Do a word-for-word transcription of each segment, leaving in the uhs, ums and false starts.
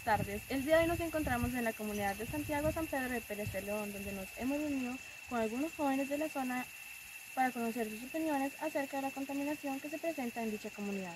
tardes. El día de hoy nos encontramos en la comunidad de Santiago San Pedro de Pérez de León, donde nos hemos reunido con algunos jóvenes de la zona para conocer sus opiniones acerca de la contaminación que se presenta en dicha comunidad.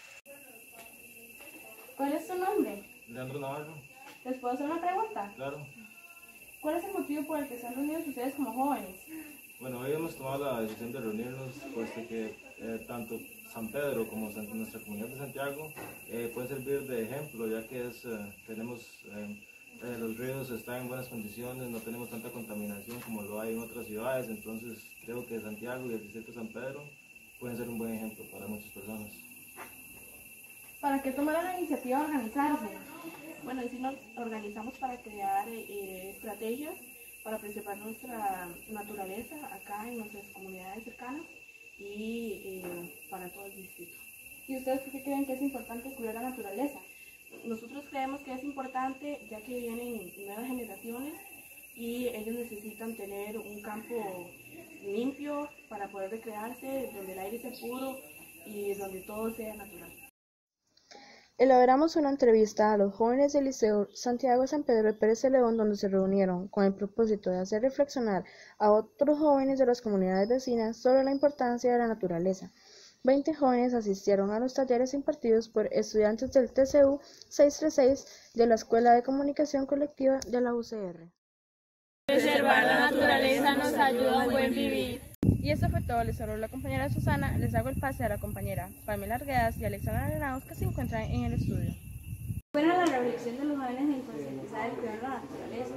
¿Cuál es su nombre? Leandro Navarro. ¿Les puedo hacer una pregunta? Claro. ¿Cuál es el motivo por el que se han reunido ustedes como jóvenes? Bueno, hoy hemos tomado la decisión de reunirnos, puesto que eh, tanto San Pedro como San, nuestra comunidad de Santiago eh, puede servir de ejemplo, ya que es, eh, tenemos, eh, eh, los ríos están en buenas condiciones, no tenemos tanta contaminación como lo hay en otras ciudades, entonces creo que Santiago y el distrito de San Pedro pueden ser un buen ejemplo para muchas personas. ¿Para qué tomaron la iniciativa de organizarse? Bueno, y si nos organizamos para crear eh, estrategias para preservar nuestra naturaleza acá en nuestras comunidades cercanas y eh, para todo el distrito. ¿Y ustedes por qué creen que es importante cuidar la naturaleza? Nosotros creemos que es importante ya que vienen nuevas generaciones y ellos necesitan tener un campo limpio para poder recrearse, donde el aire sea puro y donde todo sea natural. Elaboramos una entrevista a los jóvenes del Liceo Santiago San Pedro de Pérez de León, donde se reunieron con el propósito de hacer reflexionar a otros jóvenes de las comunidades vecinas sobre la importancia de la naturaleza. Veinte jóvenes asistieron a los talleres impartidos por estudiantes del T C U seiscientos treinta y seis de la Escuela de Comunicación Colectiva de la U C R. Preservar la naturaleza nos ayuda a un buen vivir. Y eso fue todo. Les habló la compañera Susana. Les hago el pase a la compañera Pamela Arguedas y Alexandra Granados, que se encuentran en el estudio. Bueno, la reflexión de los jóvenes en concientizar el cuidado de la naturaleza.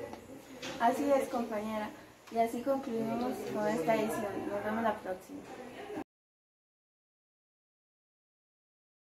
Así es, compañera. Y así concluimos con esta edición. Nos vemos la próxima.